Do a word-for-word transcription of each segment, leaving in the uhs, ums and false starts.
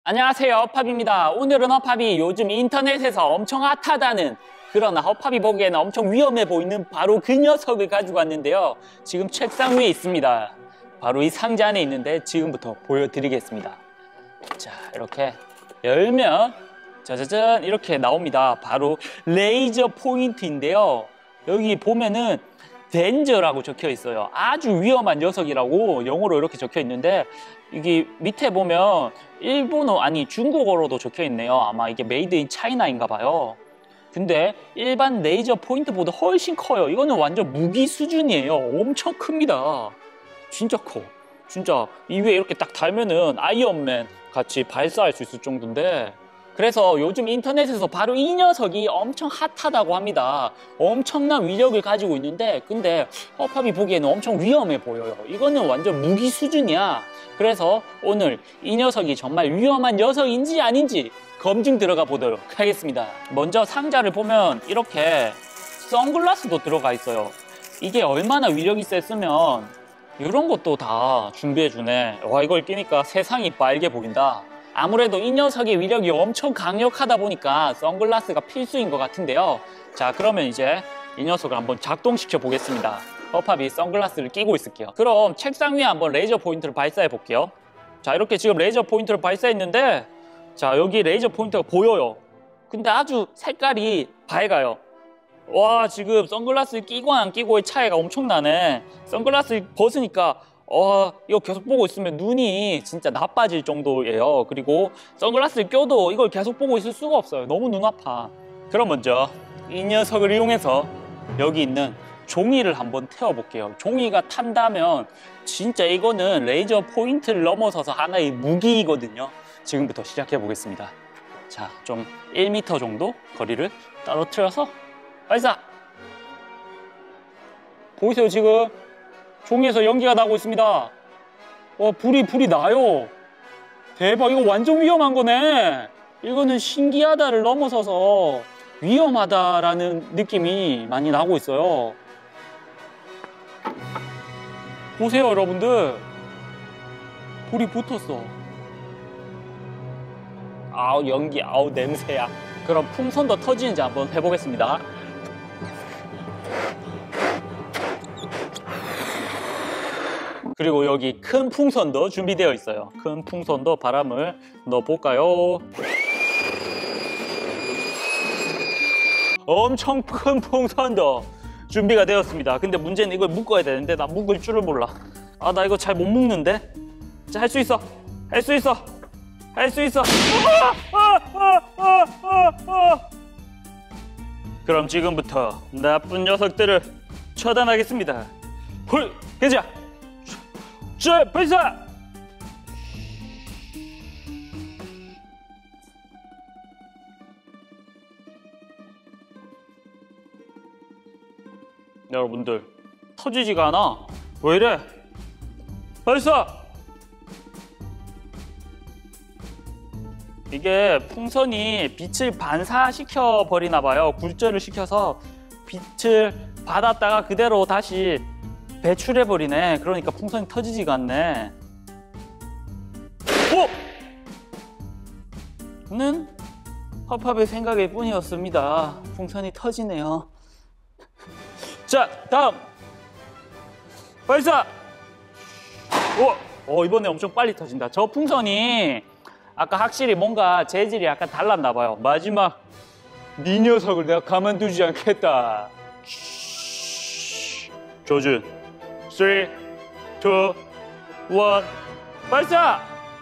안녕하세요, 허팝입니다. 오늘은 허팝이 요즘 인터넷에서 엄청 핫하다는, 그러나 허팝이 보기에는 엄청 위험해 보이는 바로 그 녀석을 가지고 왔는데요. 지금 책상 위에 있습니다. 바로 이 상자 안에 있는데 지금부터 보여드리겠습니다. 자, 이렇게 열면 짜자잔 이렇게 나옵니다. 바로 레이저 포인트인데요. 여기 보면은 덴저라고 적혀 있어요. 아주 위험한 녀석이라고 영어로 이렇게 적혀 있는데, 이게 밑에 보면 일본어 아니 중국어로도 적혀 있네요. 아마 이게 메이드 인 차이나인가 봐요. 근데 일반 레이저 포인트보다 훨씬 커요. 이거는 완전 무기 수준이에요. 엄청 큽니다. 진짜 커. 진짜 이 위에 이렇게 딱 달면은 아이언맨 같이 발사할 수 있을 정도인데, 그래서 요즘 인터넷에서 바로 이 녀석이 엄청 핫하다고 합니다. 엄청난 위력을 가지고 있는데, 근데 허팝이 보기에는 엄청 위험해 보여요. 이거는 완전 무기 수준이야. 그래서 오늘 이 녀석이 정말 위험한 녀석인지 아닌지 검증 들어가 보도록 하겠습니다. 먼저 상자를 보면 이렇게 선글라스도 들어가 있어요. 이게 얼마나 위력이 셌으면 이런 것도 다 준비해 주네. 와, 이걸 끼니까 세상이 빨개 보인다. 아무래도 이 녀석의 위력이 엄청 강력하다 보니까 선글라스가 필수인 것 같은데요. 자, 그러면 이제 이 녀석을 한번 작동시켜 보겠습니다. 허팝이 선글라스를 끼고 있을게요. 그럼 책상 위에 한번 레이저 포인트를 발사해 볼게요. 자, 이렇게 지금 레이저 포인트를 발사했는데, 자, 여기 레이저 포인트가 보여요. 근데 아주 색깔이 밝아요. 와, 지금 선글라스를 끼고 안 끼고의 차이가 엄청나네. 선글라스를 벗으니까 어, 이거 계속 보고 있으면 눈이 진짜 나빠질 정도예요. 그리고 선글라스를 껴도 이걸 계속 보고 있을 수가 없어요. 너무 눈 아파. 그럼 먼저 이 녀석을 이용해서 여기 있는 종이를 한번 태워볼게요. 종이가 탄다면 진짜 이거는 레이저 포인트를 넘어서서 하나의 무기이거든요. 지금부터 시작해 보겠습니다. 자, 좀 일 미터 정도 거리를 떨어뜨려서 발사! 보이세요, 지금? 종이에서 연기가 나고 있습니다. 와, 불이, 불이 나요. 대박, 이거 완전 위험한 거네. 이거는 신기하다를 넘어서서 위험하다라는 느낌이 많이 나고 있어요. 보세요, 여러분들. 불이 붙었어. 아우, 연기, 아우, 냄새야. 그럼 풍선도 터지는지 한번 해보겠습니다. 그리고 여기 큰 풍선도 준비되어 있어요. 큰 풍선도 바람을 넣어볼까요? 엄청 큰 풍선도 준비가 되었습니다. 근데 문제는 이걸 묶어야 되는데 나 묶을 줄을 몰라. 아, 나 이거 잘 못 묶는데? 자, 할 수 있어. 할 수 있어. 할 수 있어. 아, 아, 아, 아, 아. 그럼 지금부터 나쁜 녀석들을 처단하겠습니다. 헐, 괜찮아. 자, 발사! 여러분들, 터지지가 않아. 왜 이래? 발사! 이게 풍선이 빛을 반사시켜 버리나 봐요. 굴절을 시켜서 빛을 받았다가 그대로 다시 배출해버리네. 그러니까 풍선이 터지지가 않네. 오! 는 허팝의 생각일 뿐이었습니다. 풍선이 터지네요. 자, 다음 발사! 오! 어, 이번에 엄청 빨리 터진다. 저 풍선이 아까 확실히 뭔가 재질이 약간 달랐나 봐요. 마지막 네 녀석을 내가 가만두지 않겠다. 조준 삼, 이, 일, 발사!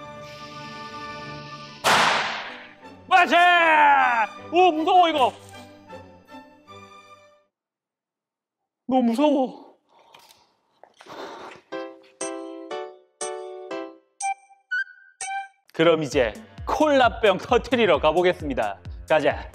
발사! 오, 무서워 이거. 너무 무서워. 그럼 이제 콜라병 터뜨리러 가보겠습니다. 가자.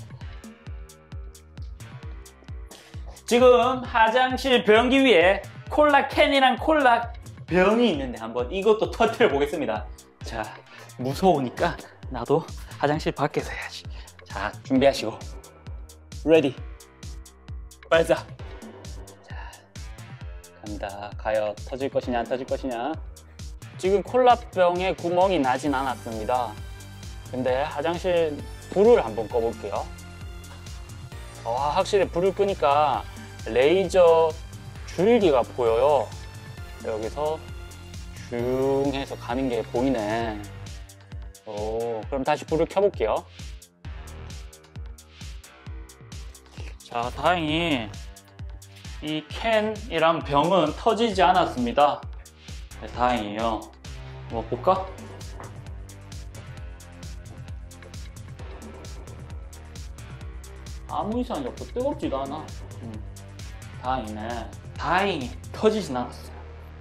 지금 화장실 변기 위에 콜라 캔이랑 콜라 병이 있는데 한번 이것도 터뜨려 보겠습니다. 자, 무서우니까 나도 화장실 밖에서 해야지. 자, 준비하시고 레디 발사. 자, 간다. 과연 터질 것이냐 안 터질 것이냐. 지금 콜라병에 구멍이 나진 않았습니다. 근데 화장실 불을 한번 꺼볼게요. 어, 확실히 불을 끄니까 레이저 줄기가 보여요. 여기서 슝 해서 가는 게 보이네. 오, 그럼 다시 불을 켜볼게요. 자, 다행히 이 캔이랑 병은 터지지 않았습니다. 네, 다행이에요. 한번 볼까? 아무 이상이 없고 뜨겁지도 않아. 음, 다행이네. 다행히 터지진 않았어.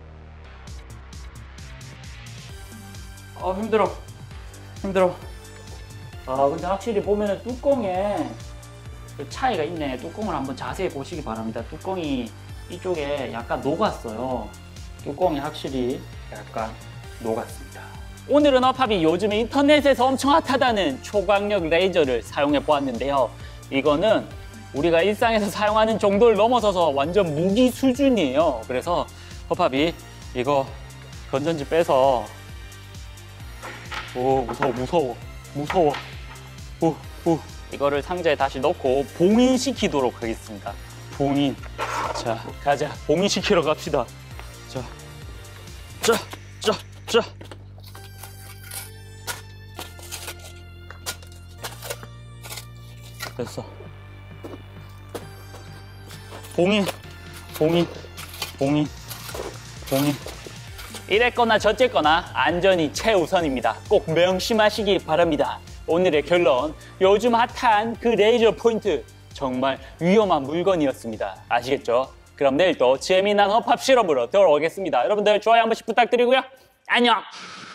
아, 힘들어. 힘들어. 아, 근데 확실히 보면은 뚜껑에 그 차이가 있네. 뚜껑을 한번 자세히 보시기 바랍니다. 뚜껑이 이쪽에 약간 녹았어요. 뚜껑이 확실히 약간 녹았습니다. 오늘은 허팝이 요즘에 인터넷에서 엄청 핫하다는 초광력 레이저를 사용해 보았는데요. 이거는 우리가 일상에서 사용하는 정도를 넘어서서 완전 무기 수준이에요. 그래서 허팝이 이거 건전지 빼서, 오, 무서워, 무서워, 무서워. 오, 오. 이거를 상자에 다시 넣고 봉인시키도록 하겠습니다. 봉인. 자, 가자. 봉인시키러 갑시다. 자, 자, 자, 자. 됐어. 봉인, 봉인, 봉인, 봉인. 이랬거나 저쨌거나 안전이 최우선입니다. 꼭 명심하시기 바랍니다. 오늘의 결론, 요즘 핫한 그 레이저 포인트 정말 위험한 물건이었습니다. 아시겠죠? 그럼 내일 또 재미난 허팝 실험으로 돌아오겠습니다. 여러분들 좋아요 한 번씩 부탁드리고요. 안녕!